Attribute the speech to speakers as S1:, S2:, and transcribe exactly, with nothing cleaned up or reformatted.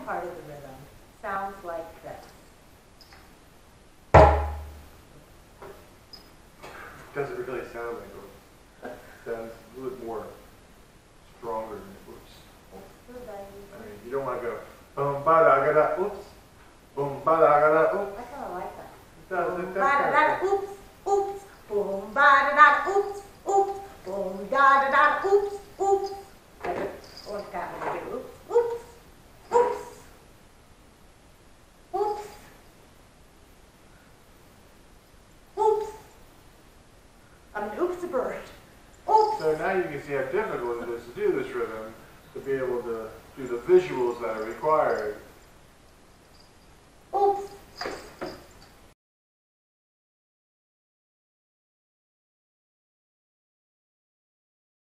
S1: part of the rhythm sounds like this.
S2: Doesn't really sound like Ooops. It sounds a little bit more stronger than Ooops. I mean, you don't want to go boom ba da ga da oops, boom ba da ga da oops.
S1: I kind of like that.
S2: It does.
S1: Boom
S2: It
S1: ba
S2: does.
S1: da da oops, oops, boom ba da da oops, oops, boom da da da oops, oops. I just want that one to do oops, oops, oops, oops, oops. I'm an oops a bird. Oops.
S2: So now you can see how difficult it is to do this rhythm, to be able to do the visuals that are required.
S1: Oops.